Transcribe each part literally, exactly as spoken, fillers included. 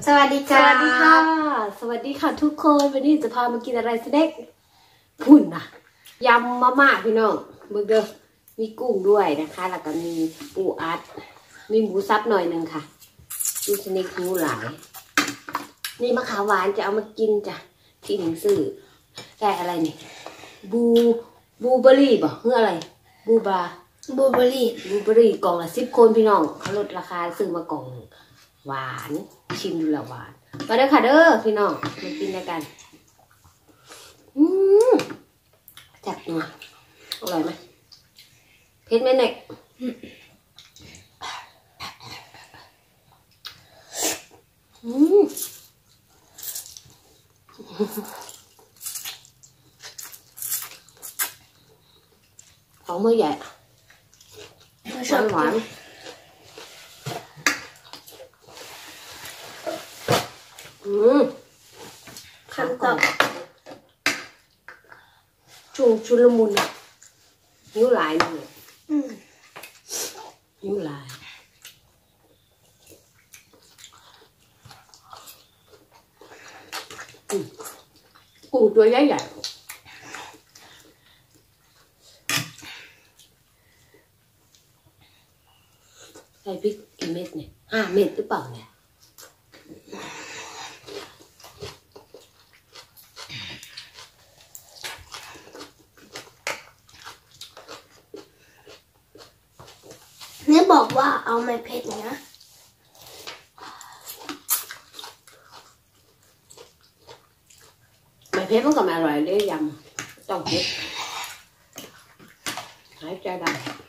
สวัสดีค่ะสวัสดีค่ะสวัสดีค่ะทุกคนวันนี้จะพามากินอะไรสเน็กพุ่นนะยำมาม่าพี่น้องเบอร์เกอร์มีกุ้งด้วยนะคะแล้วก็มีปูอัดมีหมูซับหน่อยหนึ่งค่ะดูสเน็กหิวหลายนี่มะขามหวานจะเอามากินจ้ะที่หนังสือแต่อะไรนี่บูบูเบอรี่บ่เพื่ออะไรบูบาบูเบอรี่บูเบอรี่กล่องละสิบคนพี่น้องเขาลดราคาซื้อมากล่องหวานชิมดูแล้วหวานมาเด้อค่ะเด้อพี่น้องมากินด้วยกันอืมจับนัวอร่อยไหมเผ็ดไหมเน็กอืมของมือใหญ่หวานหวานอืมคำตอบชุงชุลมุนนิ้วลายเลยนิ้วลายกุ้งตัวใหญ่ใหญ่ใส่พริกกี่เม็ดเนี่ยห้าเม็ดหรือเปล่าเนี่ยเนี่ยบอกว่าเอาไม่เผ็ดนะไม่เผ็ดมันก็ไม่อร่อยเลยยำต้องเผ็ดหายใจได้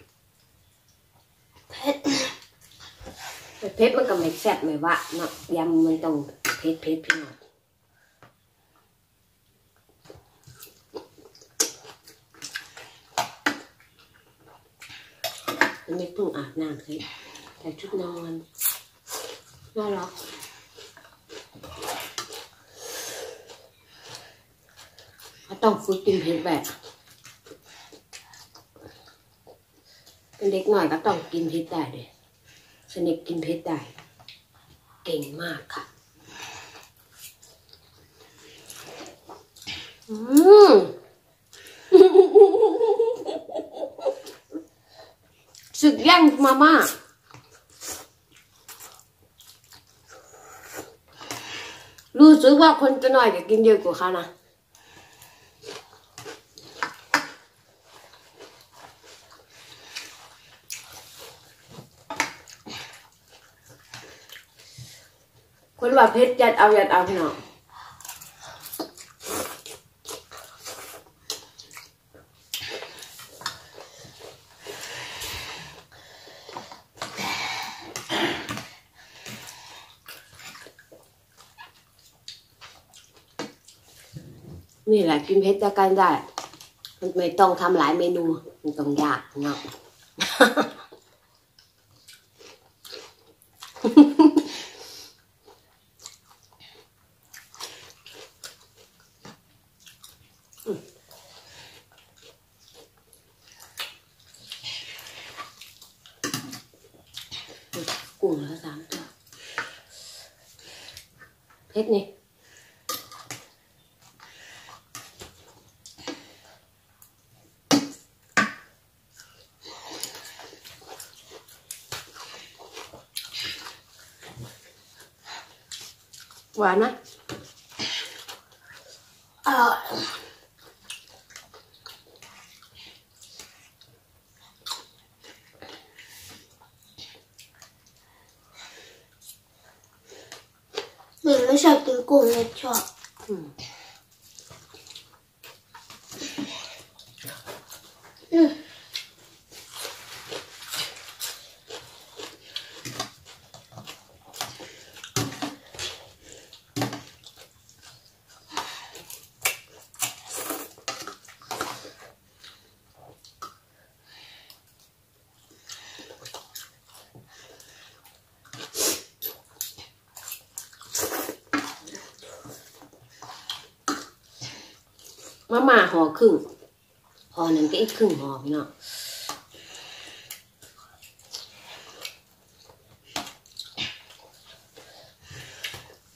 เผ็ดเผ็ดมันก็ไม่แซ่บไม่หวานเนาะยำมันต้องเผ็ดเผ็ดพี่น้องมันไม่เพิ่งอาบน้ำเลยแต่ชุดนอนน่ารักเขาต้องฝึกกินเผ็ดแบบเป็นเด็กหน่อยก็ต้องกินเผ็ดได้เลยสนิทกินเผ็ดได้เก่งมากค่ะอืมสึกย่างมาม่ารู้สึกว่าคนจะหน่อยจะกินเยอะกว่าเขานะคนว่าเพชรยัดเอายัดเอาพี่น้องนี่แหละกินเพชรจะกันได้มันไม่ต้องทำหลายเมนูมันต้องยากเนาะกุ้งละสามตัวเพชรนี่หวานนะอร่อยหนูไม่ชอบกินกุ้งเลยชอบอืมอืมมาม่าห่อครึ่งห่อหนึ่งก็อีกครึ่งห่อพี่น้อง ม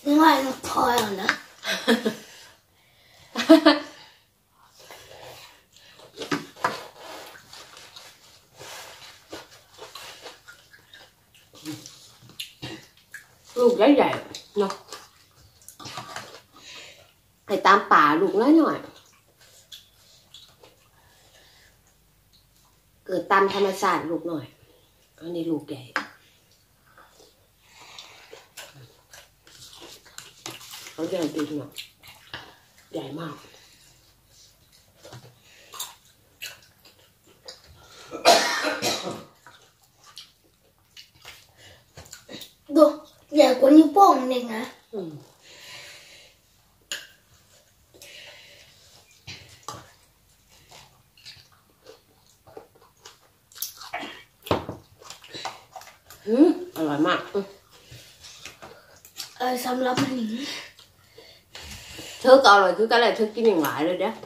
นี่ว่าน้องพลอยเหรอนะลูกใหญ่ๆเนาะให้ตามป่าลูกน้อยหน่อยเกิดตามธรรมชาติลูกหน่อยอันนี้ลูกใหญ่เขาใหญ่จริงเนาะใหญ่มากดูใหญ่กว่านิ้วโป้งเด็กนะอืมอืมอร่อยมากเออสำหรับมันนี่เธอก็อร่อยคือกันเลยเธอกินอย่างหลายเลยเด้อ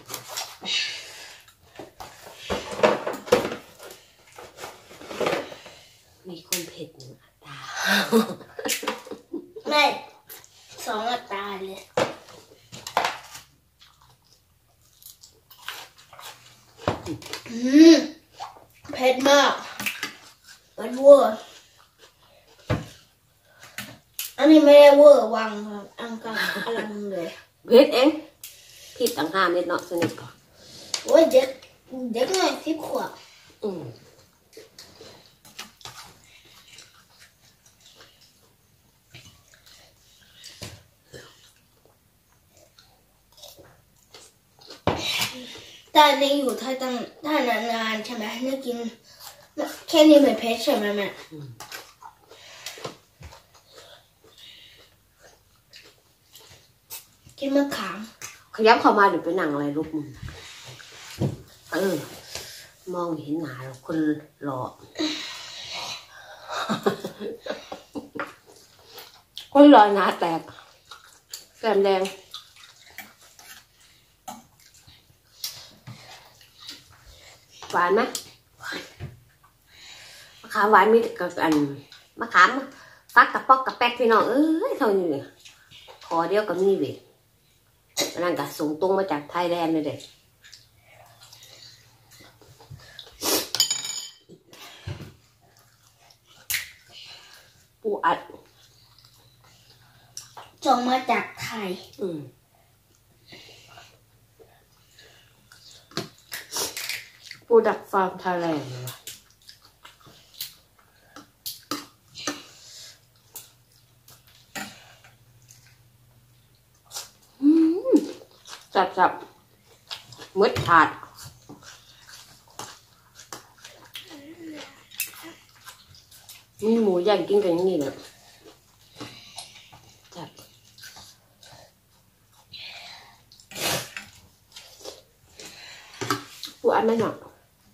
มีคนเผ็ดหนึ่งอัตราไม่สองอัตราเลยอืมเผ็ดมากมันเวอร์อันนี้ไม่ได้เวอร์วังครับอังกฤษอลังเลยเผ็ดเองผิดต่างหากเล็กน้อยสนิทก่อนโอ้ยเด็กเด็กหน่อยสิบขวบอืมแต่ในอยู่ไทยตั้งถ้านานๆใช่ไหมนี่กินแค่นี้ไม่เผ็ดใช่ไหมแม่กินมะขามขยับเข้ามาเดี๋ยวไปนั่งอะไรลูกมึงเออมองเห็นหนาเราคนหล่อคนหล่อหนาแตกแก้มแดงหวานไหมมะขามหวานมีกับอันมะขามฟักกับป๊อกกับแป๊กพี่น้องเอ้ยเท่านี้ขอเดียวกับมีเว้ยนั่นก็ส่งตรงมาจากไทยแลนด์เลยเด็กปูอัดส่งมาจากไทยอืมปูดักฟาร์มไทยแลนด์เลยวะจับจับมืดถาดมีหมูย่างกินกันอย่างนี้เลยจับปูอัดไม่หนัก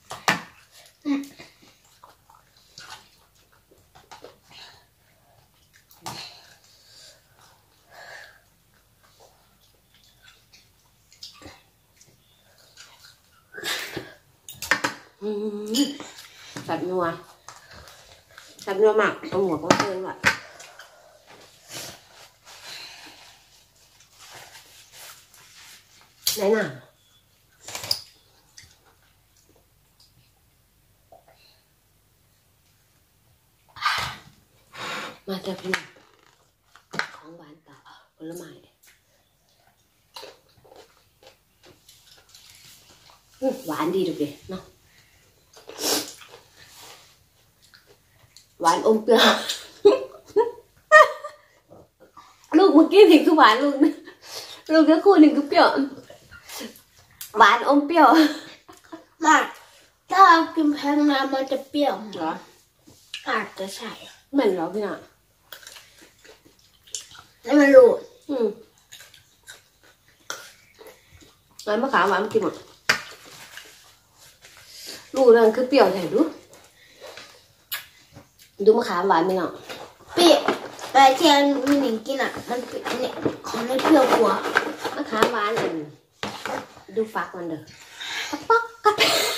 สับนัวสับนัวมากเอาหัวก็เพิ่มว่ะไหนน่ะมาจากพี่น้องของหวานต่อผลไม้หวานดีดูดิเนาะหวานอมเปรี้ยวลูกเมื่อกี้ถึงคือหวานลูกลูกก็คู่หนึ่งคือเปรี้ยวหวานอมเปรี้ยวมากถ้ากินแพงน้ำมันจะเปรี้ยวเหรออาจจะใช่เหมือนเราพี่น่ะแล้วมันรู้อืมแล้วมะขามหวานกินหมดลูกนั่นคือเปรี้ยวแท้ดูดูมะขามหวานไหมเนาะเปรี้ยวแต่เทียนมีหนิงกินอ่ะมันเนี่ยของไม่เปรี้ยวกว่ามะขามหวานอันดูฟักมันเด้อกระป๊อกกระ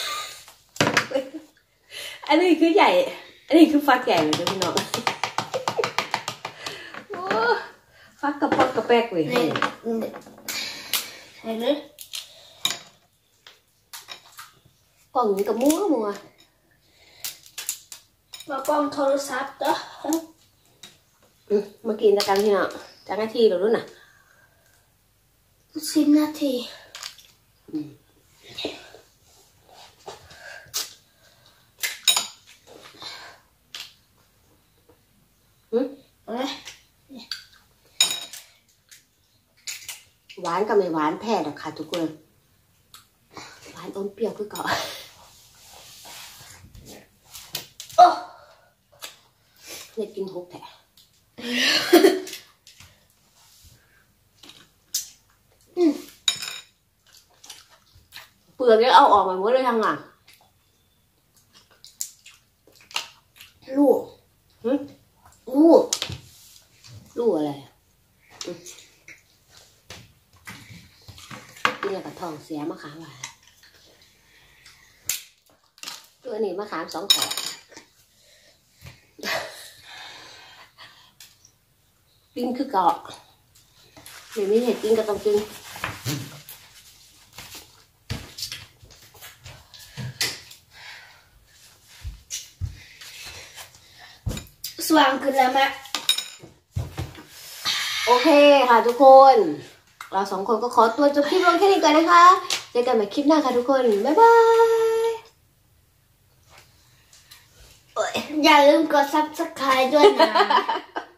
อันนี้คือใหญ่อันนี้คือฟักใหญ่เลยพี่น้องโอ้ฟักกระปอกกระแปกเว้ยนี่ใส่เลยกล่องนี้กับมัวมัวมากล้องโทรศัพท์ต่ออืมมากินตะกันพี่น้องจากหน้าที่เราด้วยนะสิบนาทีอืมอืมเอาเลยหวานกับไม่หวานแพ้ดอกค่ะทุกคนหวานอมเปรี้ยวคือเก่าโอ้เนี่ยกินหกแถะเปลือกยังเอาออกมาหมดเลยทั้งหลังลูกหึลูกลูกอะไรอ่ะอืมกินแล้วกับทองเสียมะขามหวานตัวนี้มะขามสองขอกินคือเกาะเดี๋ยวนี้เห็ดกินก็ต้องกินสว่างขึ้นแล้วแม่โอเคค่ะทุกคน เราสองคนก็ขอตัวจบคลิปลงแค่นี้ก่อนนะคะ เจอกันใหม่คลิปหน้าค่ะทุกคน บ๊ายบายอย่าลืมกดซับสไครต์ด้วยนะ